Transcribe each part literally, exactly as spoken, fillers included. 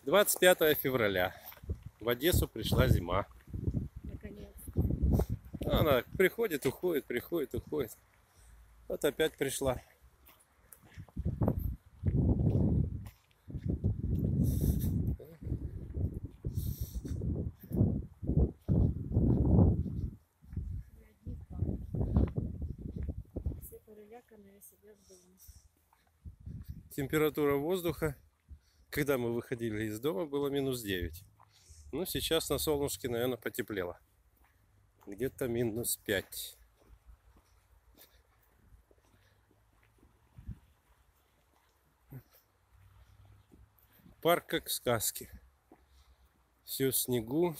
двадцать пятое февраля. В Одессу пришла зима. Наконец-то. Она приходит, уходит, приходит, уходит. Вот опять пришла. Все переляканные сидят дома. Температура воздуха, когда мы выходили из дома, было минус девять. Ну, сейчас на солнышке, наверное, потеплело. Где-то минус пять. Парк как в сказке. Все в снегу.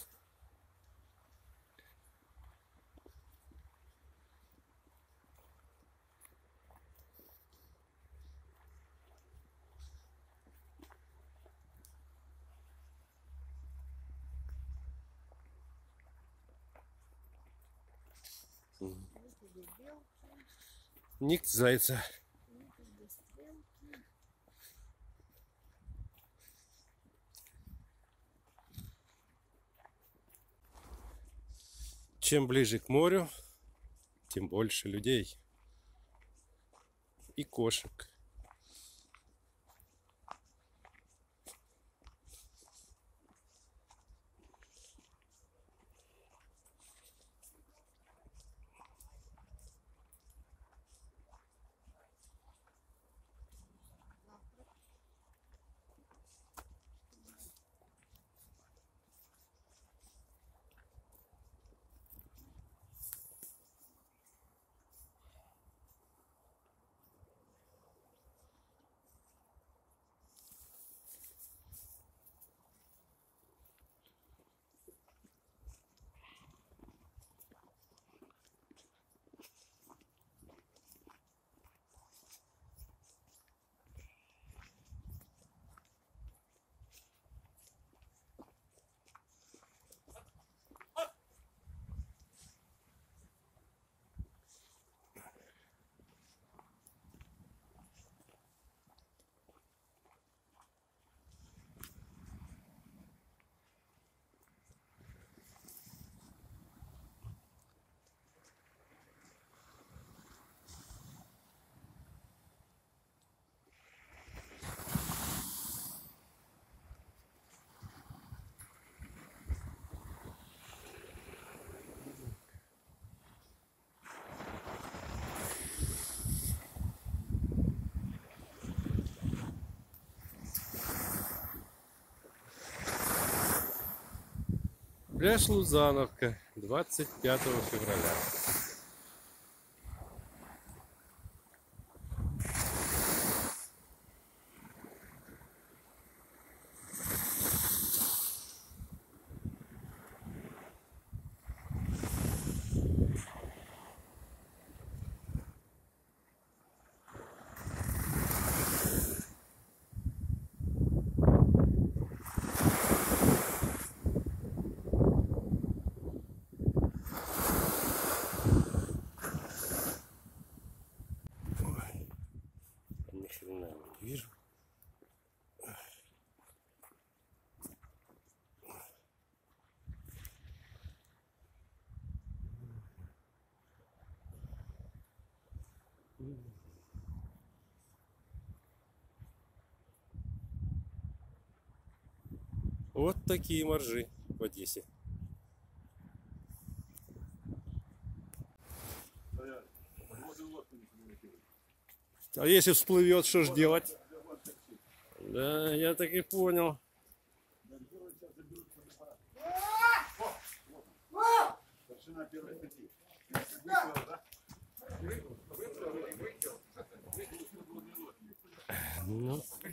Ник зайца. Чем ближе к морю, тем больше людей и кошек. Пляж Лузановка, двадцать пятого февраля. Ни хрена не вижу. Вот такие моржи в Одессе. А если всплывет, что ж делать? Да, я так и понял. Ну.